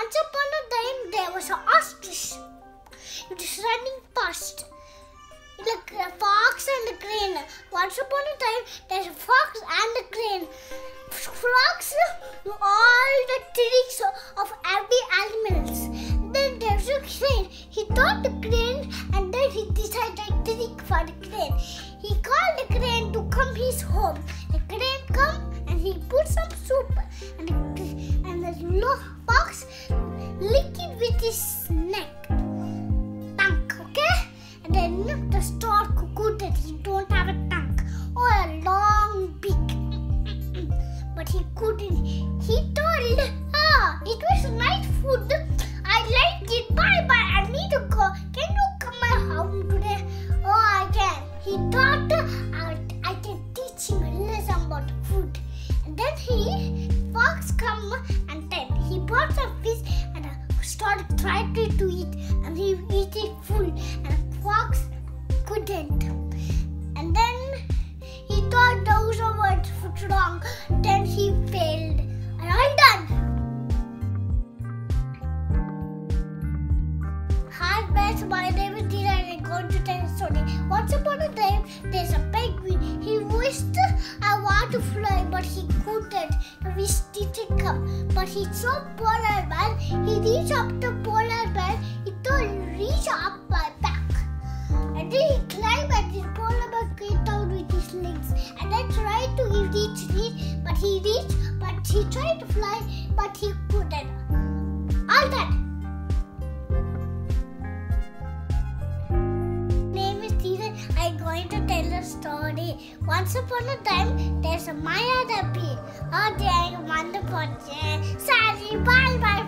Once upon a time, there was an ostrich. It was running past. Like a fox and a crane. Once upon a time, there's a fox and a crane. Frogs know all the tricks of every animals. Then there's a crane. He thought the crane, and then he decided a trick for the crane. He called the crane to come his home. The crane come and he put some soup, and the fox licked it with his neck, tongue. Okay, and then the stork could that he don't have a tongue or a long beak. But he couldn't. He told, it was nice food. I liked it. Bye bye. I need to go. Can you come my home today? Oh, I can. He thought I can teach him a lesson about food. And then fox come and then he brought some fish and started trying to eat, and he eat it full, and fox couldn't. And then he thought those were wrong. Then he failed. And I'm done. Hi friends, my name is Dina and I'm going to tell a story. Once upon a time, there's a penguin. He wished I want to fly, but he couldn't. The wish didn't come. But he saw polar bear. He reached up the polar bear. He thought reach up my back. And then he climbed and the polar bear came down with his legs. And then tried to reach it, but he reached, but he tried to fly, but he couldn't. All that. My name is Steven. I'm going to tell a story. Once upon a time, there's a Maya the bee. Oh, dang, wonderful. Sorry, bye bye.